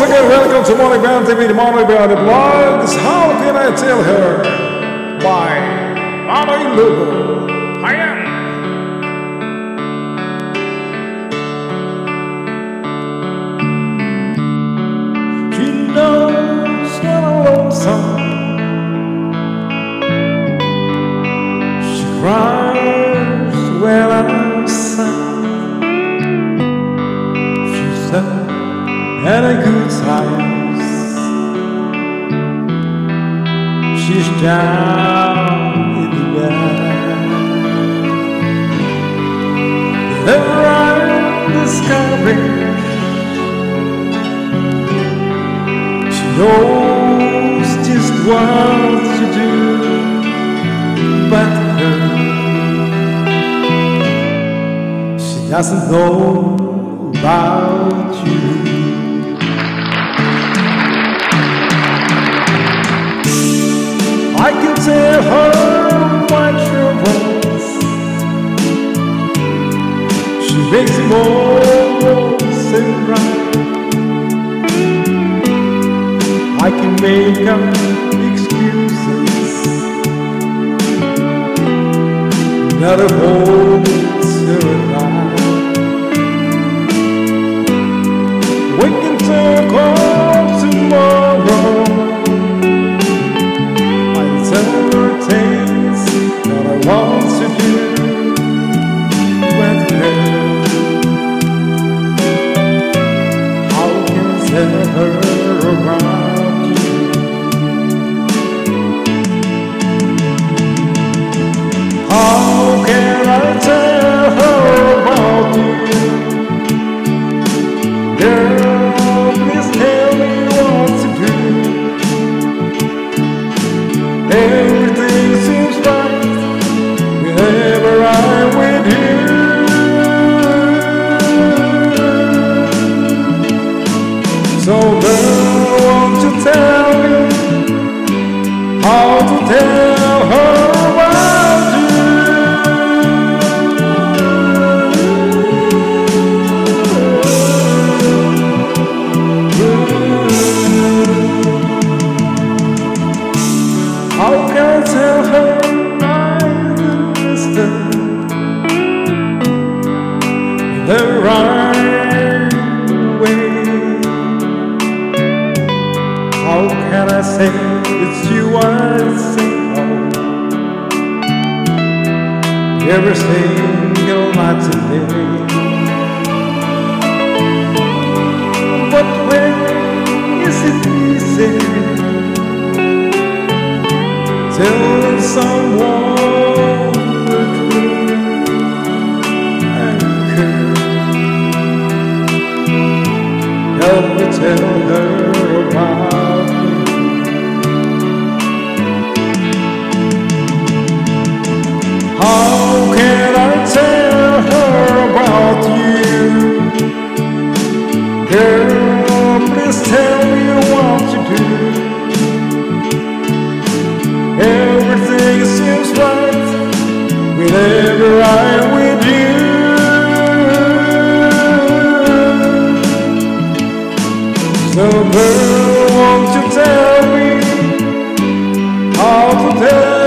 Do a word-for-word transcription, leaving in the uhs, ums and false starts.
again, welcome to Morning Band T V, the Morning Band Blogs. How can I tell her? By Manoy Lugo. Ayan. She knows when I'm lonesome. She cries when I'm sad. She's up and a good times. She's down in the bed. Never I'm discovering. She knows just what to do, but her, she doesn't know about you. I can tell her my troubles. She makes them all seem right. I can make up excuses. Not a whole to night. We can talk all tomorrow. Things that I want to do with her. How can I tell her about you? How can I tell her about you? Girl, please tell me what to do. Everything seems right whenever I'm with you. So girl, won't you tell me how to tell her about you? How can I tell her I'm distant the right way? How can I say it's you I say oh, every single night today? But when is it easy? Telling someone the truth and care. Help me tell her about me. How can I tell her about you? Girl, please tell me what you do. Everything seems right whenever I'm with you. So girl, won't you tell me how to tell